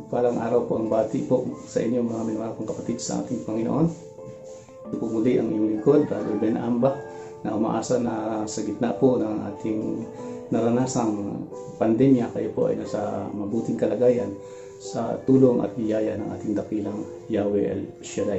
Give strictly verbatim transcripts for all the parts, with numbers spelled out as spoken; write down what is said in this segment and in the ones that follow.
Mapagpalang araw po ang bati po sa inyo mga minamahal kong kapatid sa ating Panginoon. Ito po muli ang iyong lingkod, Brother Ben Amba, na umaasa na sa gitna po ng ating naranasang pandemya, kayo po ay nasa mabuting kalagayan sa tulong at biyaya ng ating dakilang Yahweh El Shaddai.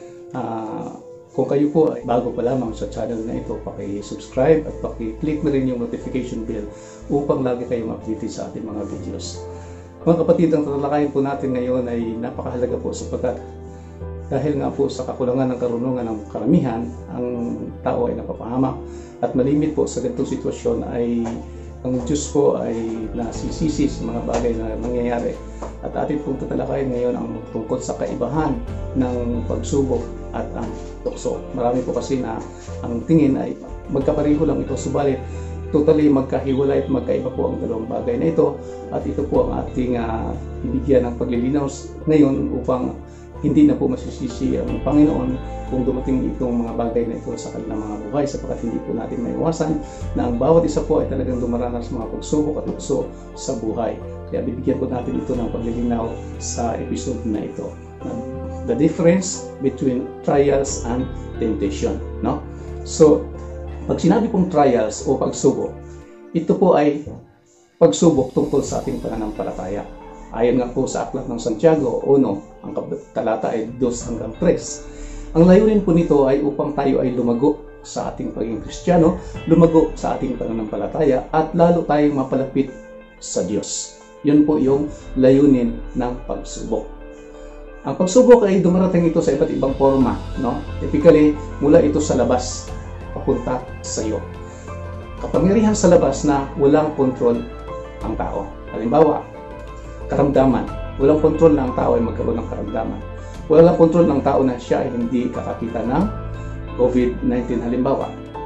Uh, kung kayo po ay bago pa lamang sa channel na ito, paki-subscribe at paki-click na rin yung notification bell upang lagi kayong updated sa ating mga videos. Mga kapatid, ang tatalakayin po natin ngayon ay napakahalaga po sapagkat dahil nga po sa kakulangan ng karunungan ng karamihan, ang tao ay napapahamak at malimit po sa ganitong sitwasyon ay ang Diyos po ay nasisisi sa mga bagay na nangyayari. At atin pong tatalakayin ngayon ang tungkol sa kaibahan ng pagsubok at ang tukso. Marami po kasi na ang tingin ay magkapareho lang ito, subalit totally magkahiwalay at magkaiba po ang dalawang bagay na ito, at ito po ang ating uh, ibigyan ng paglilinaw ngayon upang hindi na po masisisi ang Panginoon kung dumating itong mga bagay na ito sa kanilang mga buhay, sapagkat hindi po natin maiwasan na ang bawat isa po ay talagang dumaranas sa mga pagsubok at tukso sa buhay. Kaya bibigyan po natin ito ng paglilinaw sa episode na ito. The difference between trials and temptation, no? So, pag sinabi pong trials o pagsubok, ito po ay pagsubok tungkol sa ating pananampalataya. Ayon nga po sa Aklat ng Santiago one, ang talata ay two hanggang three. Ang layunin po nito ay upang tayo ay lumago sa ating pagiging Kristiyano, lumago sa ating pananampalataya, at lalo tayong mapalapit sa Diyos. Yun po yung layunin ng pagsubok. Ang pagsubok ay dumarating ito sa iba't ibang forma, no? Typically, mula ito sa labas papunta sa iyo. Kapangyarihan sa labas na walang kontrol ang tao. Halimbawa, karamdaman. Walang kontrol na ang tao ay magkaroon ng karamdaman. Walang kontrol ng tao na siya ay hindi kakakita ng COVID nineteen. Halimbawa,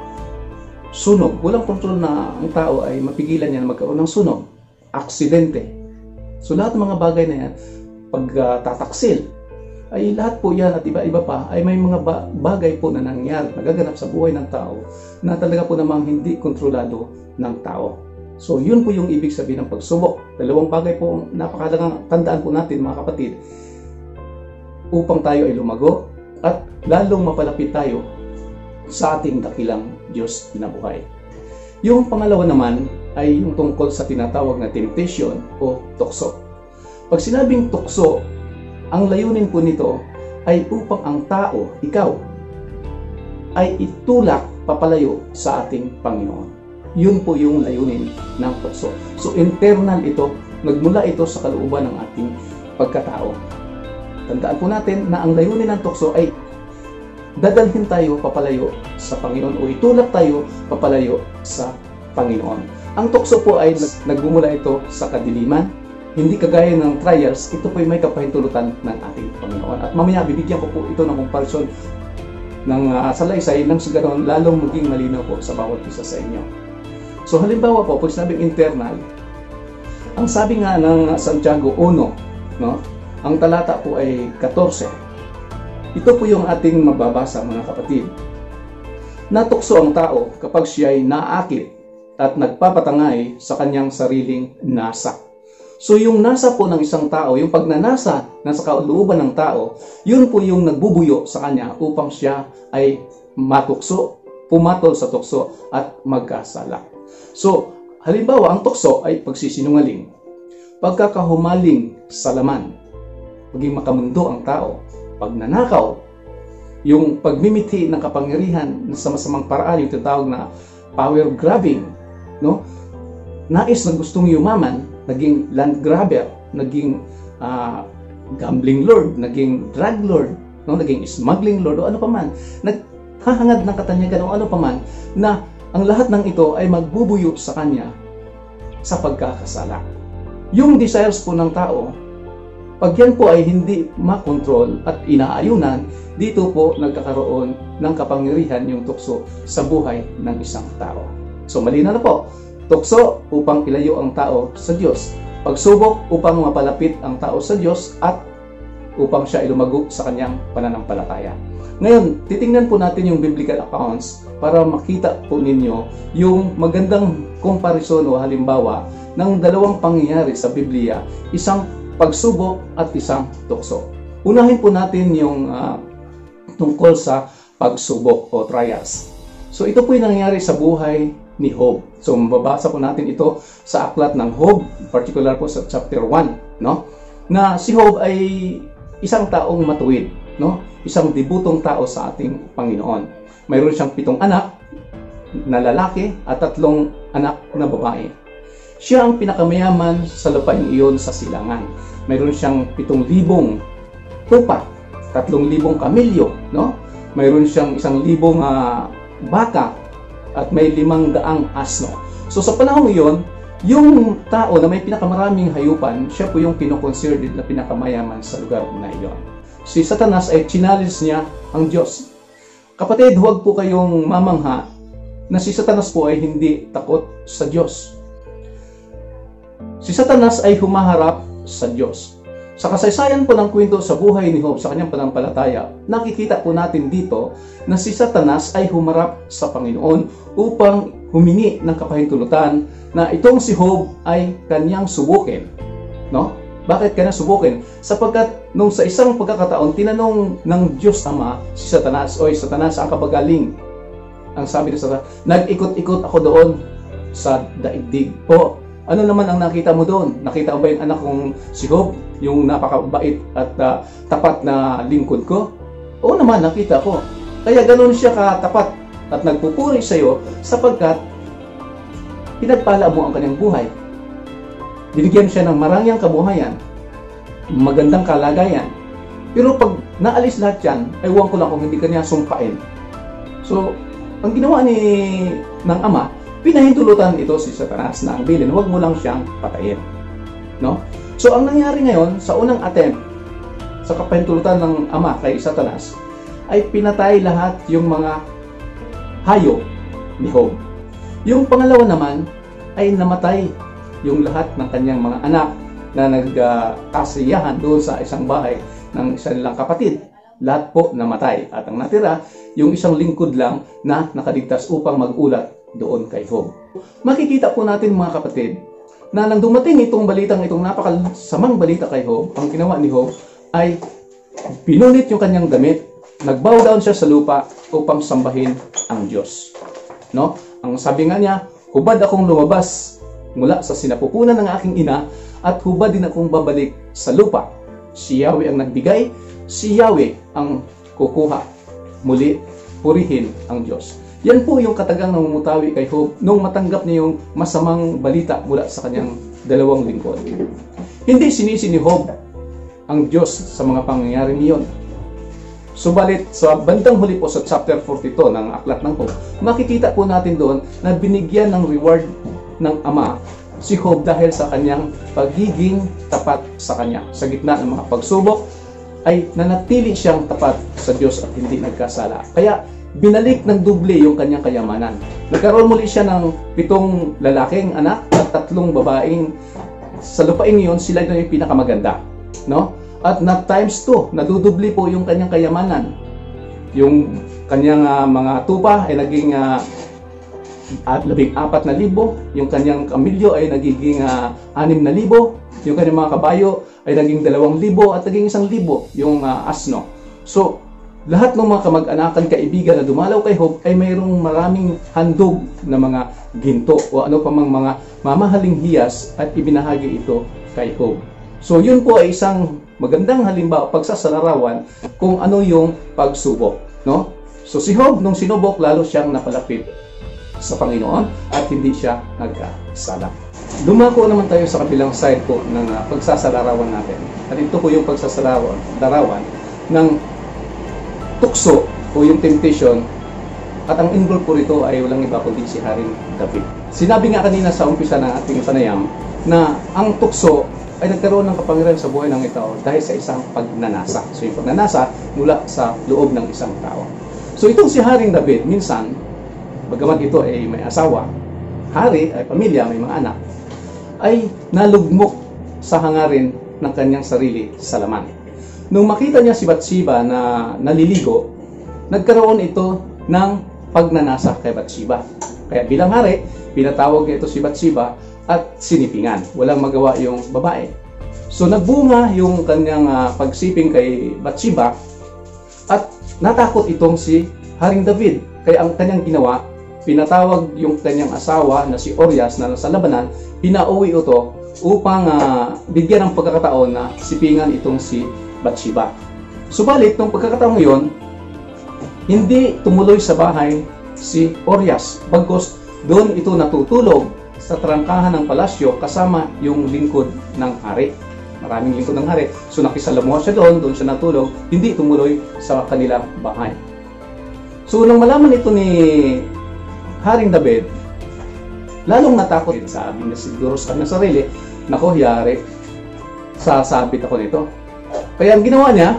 sunog. Walang kontrol na ang tao ay mapigilan niya na magkaroon ng sunog. Aksidente. So lahat ng mga bagay na yan, pagtataksil, uh, ay lahat po yan at iba-iba pa ay may mga ba bagay po na nangyari, nagaganap sa buhay ng tao na talaga po namang hindi kontrolado ng tao. So yun po yung ibig sabihin ng pagsubok. Dalawang bagay po napakahalagang tandaan po natin mga kapatid upang tayo ay lumago at lalong mapalapit tayo sa ating dakilang Diyos na buhay. Yung pangalawa naman ay yung tungkol sa tinatawag na temptation o tukso. Pag sinabing tukso, ang layunin po nito ay upang ang tao, ikaw, ay itulak papalayo sa ating Panginoon. Yun po yung layunin ng tukso. So internal ito, nagmula ito sa kalooban ng ating pagkatao. Tandaan po natin na ang layunin ng tukso ay dadalhin tayo papalayo sa Panginoon o itulak tayo papalayo sa Panginoon. Ang tukso po ay nagmumula ito sa kadiliman. Hindi kagaya ng trials, ito po ay may kapahintulutan ng ating Panginoon. At mamaya bibigyan ko po ito ng comparison ng uh, salaysay nang sa ganoon lalong maging malinaw po sa bawat isa sa inyo. So halimbawa po, pag sinabing internal, ang sabi nga ng Santiago one, no, ang talata po ay fourteen. Ito po yung ating mababasa mga kapatid. Natukso ang tao kapag siya ay naakit at nagpapatangay sa kanyang sariling nasa. So yung nasa po ng isang tao, yung pagnanasa na sa kalooban ng tao, yun po yung nagbubuyo sa kanya upang siya ay matukso, pumatol sa tukso at magkasala. So halimbawa, ang tukso ay pagsisinungaling, pagkakahumaling sa laman, maging makamundo ang tao, pagnanakaw, yung pagmimithi ng kapangyarihan sa masamang paraan, yung tinatawag na power grabbing, no? Nais na gustong yumaman, naging land grabber, naging uh, gambling lord, naging drug lord, no? Naging smuggling lord o ano pa man, naghahangad ng katanyagan o ano pa man, na ang lahat ng ito ay magbubuyo sa kanya sa pagkakasala. Yung desires po ng tao, pag yan po ay hindi makontrol at inaayunan, dito po nagkakaroon ng kapangyarihan yung tukso sa buhay ng isang tao. So malinaw na po, tukso upang ilayo ang tao sa Diyos, pagsubok upang mapalapit ang tao sa Diyos, at upang siya ilumago sa kanyang pananampalataya. Ngayon, titingnan po natin yung biblical accounts para makita po ninyo yung magandang comparison o halimbawa ng dalawang pangyayari sa Biblia, isang pagsubok at isang tukso. Unahin po natin yung uh, tungkol sa pagsubok o trials. So ito po yung nangyari sa buhay ni Job. So mababasa po natin ito sa aklat ng Job, particular po sa chapter one, no? Na si Job ay isang taong matuwid, no? Isang debutong tao sa ating Panginoon. Mayroon siyang pitong anak na lalaki at tatlong anak na babae. Siya ang pinakamayaman sa lupaing iyon sa silangan. Mayroon siyang pitong libong tupa, tatlong libong kamilyo, no? Mayroon siyang isang libong uh, baka at may limang daang asno. So sa panahon iyon, yung tao na may pinakamaraming hayupan, siya po yung kinoconsider na pinakamayaman sa lugar na iyon. Si Satanas ay challenge niya ang Diyos. Kapatid, huwag po kayong mamangha na si Satanas po ay hindi takot sa Diyos. Si Satanas ay humaharap sa Diyos. Sa kasaysayan po ng kwento sa buhay ni Job sa kanyang pananampalataya, nakikita po natin dito na si Satanas ay humarap sa Panginoon upang humingi ng kapahintulutan na itong si Job ay kanyang subukin. No? Bakit kanya subukin? Sapagkat nung sa isang pagkakataon, tinanong ng Diyos Ama si Satanas, "Oy, Satanas, ang kapagaling?" Ang sabi ni Satanas, "Nag-ikot-ikot ako doon sa daigdig." O, ano naman ang nakita mo doon? Nakita mo ba yung anak kong si Job? Yung napakabait at uh, tapat na lingkod ko? Oo naman, nakita ko. Kaya ganoon siya katapat at nagpupuri sa iyo sapagkat pinagpala mo ang kanyang buhay. Binigyan siya ng marangyang kabuhayan, magandang kalagayan. Pero pag naalis lahat yan, aywan ko lang kung hindi kanya sumpain. So, ang ginawa ni ng ama, pinahintulutan ito si Satanas na ang bilin, huwag mo lang siyang patayin. No? So, ang nangyari ngayon, sa unang attempt, sa kapahintulutan ng ama kay Satanas, ay pinatay lahat yung mga hayop ni Job. Yung pangalawa naman, ay namatay yung lahat ng kanyang mga anak na nagkasiyahan doon sa isang bahay ng isa nilang kapatid. Lahat po namatay. At ang natira, yung isang lingkod lang na nakaligtas upang mag-ulat doon kay Job. Makikita po natin mga kapatid na nang dumating itong balitang itong napakasamang balita kay Job, ang ginawa ni Job ay pinunit yung kanyang damit, nagbow down siya sa lupa upang sambahin ang Diyos. No? Ang sabi nga niya, "Hubad akong lumabas mula sa sinapupunan ng aking ina at hubad din akong babalik sa lupa. Si Yahweh ang nagbigay, si Yahweh ang kukuha. Muli, purihin ang Diyos." Yan po yung katagang namumutawi kay Job nung matanggap niya yung masamang balita mula sa kanyang dalawang lingkod. Hindi sinisi ni Job ang Diyos sa mga pangyayari niyon. Subalit sa bandang huli po sa chapter forty-two ng aklat ng Job, makikita po natin doon na binigyan ng reward ng Ama si Job dahil sa kanyang pagiging tapat sa kanya. Sa gitna ng mga pagsubok ay nanatili siyang tapat sa Diyos at hindi nagkasala. Kaya binalik ng doble yung kanyang kayamanan. Nagkaroon muli siya ng pitong lalaking anak at tatlong babaeng sa lupaing iyon, sila na yung pinakamaganda. No? At na times two, nadudubli po yung kanyang kayamanan. Yung kanyang uh, mga tupa ay naging uh, at labing apat na libo, yung kanyang kamilyo ay nagiging uh, anim na libo, yung kanyang mga kabayo ay naging dalawang libo at naging isang libo yung uh, asno. So, lahat ng mga kamag-anakan, kaibigan na dumalaw kay Job ay mayroong maraming handog na mga ginto o ano pa mang mga mamahaling hiyas at ibinahagi ito kay Job. So, yun po ay isang magandang halimbawa, pagsasalarawan kung ano yung pagsubok. No? So, si Job, nung sinubok, lalo siyang napalapit sa Panginoon at hindi siya nagkasala. Dumako naman tayo sa kabilang side po ng uh, pagsasalarawan natin. At ito po yung pagsasalarawan darawan ng tukso o yung temptation, at ang involved po rito ay walang iba kundi si Haring David. Sinabi nga kanina sa umpisa ng ating panayam na ang tukso ay nagkaroon ng kapangyarihan sa buhay ng tao dahil sa isang pagnanasa. So yung pagnanasa mula sa loob ng isang tao. So itong si Haring David, minsan, bagamat ito ay may asawa, hari ay pamilya, may mga anak, ay nalugmok sa hangarin ng kanyang sarili sa laman. Nung makita niya si Bathsheba na naliligo, nagkaroon ito ng pagnanasa kay Bathsheba. Kaya bilang hari, pinatawag niya ito si Bathsheba at sinipingan. Walang magawa yung babae. So nagbunga yung kanyang uh, pagsiping kay Bathsheba at natakot itong si Haring David. Kaya ang kanyang ginawa, pinatawag yung kanyang asawa na si Urias na nasa labanan, pinauwi ito upang uh, bigyan ng pagkakataon na sipingan itong si Bathsheba. Subalit, nung pagkakataon ngayon, hindi tumuloy sa bahay si Urias. Bagkus, doon ito natutulog sa trangkahan ng palasyo kasama yung lingkod ng hari. Maraming lingkod ng hari. So nakisalamuha siya doon, doon siya natulog, hindi tumuloy sa kanilang bahay. So nung malaman ito ni Haring David, lalong natakot. Sabi na siguro sa kanyang sarili, nako, yari, sasabit ako nito. Kaya ang ginawa niya,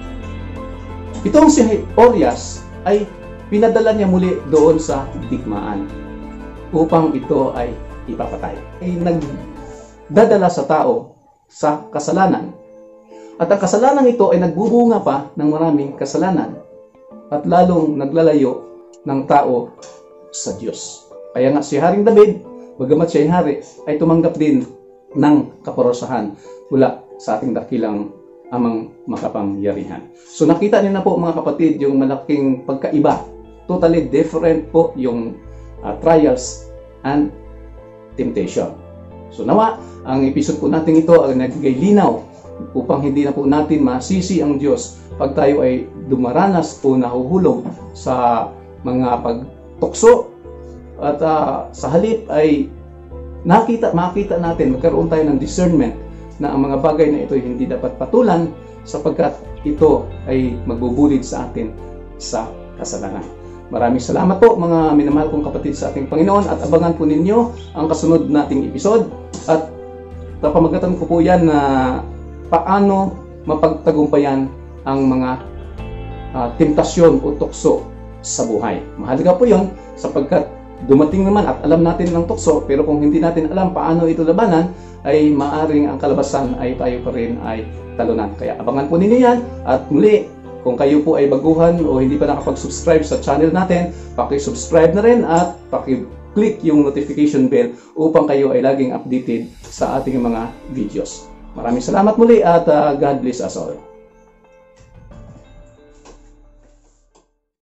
itong si Urias ay pinadala niya muli doon sa digmaan upang ito ay ipapatay. Ay nagdadala sa tao sa kasalanan. At ang kasalanan ito ay nagbubunga pa ng maraming kasalanan at lalong naglalayo ng tao sa Diyos. Kaya nga si Haring David, bagamat siya ay hari, ay tumanggap din ng kaparusahan mula sa ating dakilang amang makapangyarihan. So nakita niyo na po mga kapatid yung malaking pagkaiba. Totally different po yung uh, trials and temptation. So nawa, ang episode po natin ito ay nagbigay linaw upang hindi na po natin masisi ang Diyos pag tayo ay dumaranas o nahuhulog sa mga pagtukso at uh, sa halip ay nakita, makita natin, magkaroon tayo ng discernment na ang mga bagay na ito ay hindi dapat patulan sapagkat ito ay magbubulid sa atin sa kasalanan. Maraming salamat po mga minamahal kong kapatid sa ating Panginoon at abangan po ninyo ang kasunod nating episode at papamagatan ko po yan na paano mapagtagumpayan ang mga uh, temptasyon o tukso sa buhay. Mahalaga po yon sapagkat dumating naman at alam natin ng tukso, pero kung hindi natin alam paano ito labanan, ay maaring ang kalabasan ay tayo pa rin ay talunan. Kaya abangan po ninyo yan at muli, kung kayo po ay baguhan o hindi pa nakapag-subscribe sa channel natin, paki-subscribe na rin at paki-click yung notification bell upang kayo ay laging updated sa ating mga videos. Maraming salamat muli at uh, God bless us all.